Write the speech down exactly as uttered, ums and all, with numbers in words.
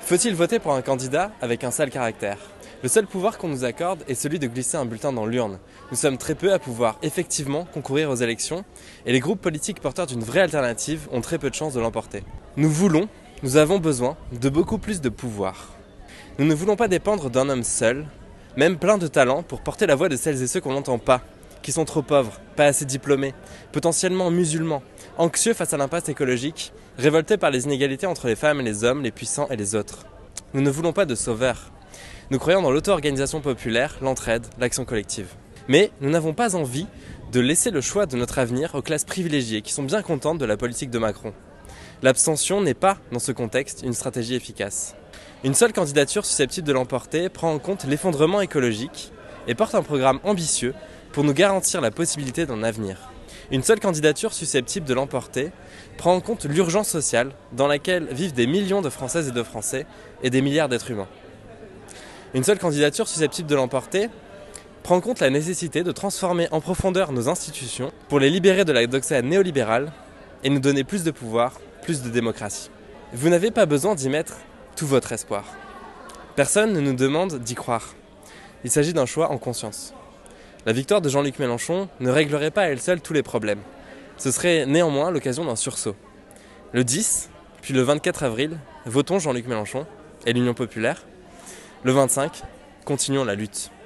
Faut-il voter pour un candidat avec un sale caractère? Le seul pouvoir qu'on nous accorde est celui de glisser un bulletin dans l'urne. Nous sommes très peu à pouvoir effectivement concourir aux élections et les groupes politiques porteurs d'une vraie alternative ont très peu de chances de l'emporter. Nous voulons, nous avons besoin de beaucoup plus de pouvoir. Nous ne voulons pas dépendre d'un homme seul, même plein de talent pour porter la voix de celles et ceux qu'on n'entend pas, qui sont trop pauvres, pas assez diplômés, potentiellement musulmans, anxieux face à l'impasse écologique, révoltés par les inégalités entre les femmes et les hommes, les puissants et les autres. Nous ne voulons pas de sauveurs. Nous croyons dans l'auto-organisation populaire, l'entraide, l'action collective. Mais nous n'avons pas envie de laisser le choix de notre avenir aux classes privilégiées qui sont bien contentes de la politique de Macron. L'abstention n'est pas, dans ce contexte, une stratégie efficace. Une seule candidature susceptible de l'emporter prend en compte l'effondrement écologique et porte un programme ambitieux pour nous garantir la possibilité d'un avenir. Une seule candidature susceptible de l'emporter prend en compte l'urgence sociale dans laquelle vivent des millions de Françaises et de Français et des milliards d'êtres humains. Une seule candidature susceptible de l'emporter prend en compte la nécessité de transformer en profondeur nos institutions pour les libérer de la doxa néolibérale et nous donner plus de pouvoir, plus de démocratie. Vous n'avez pas besoin d'y mettre tout votre espoir. Personne ne nous demande d'y croire. Il s'agit d'un choix en conscience. La victoire de Jean-Luc Mélenchon ne réglerait pas à elle seule tous les problèmes. Ce serait néanmoins l'occasion d'un sursaut. Le dix, puis le vingt-quatre avril, votons Jean-Luc Mélenchon et l'Union populaire. Le vingt-cinq, continuons la lutte.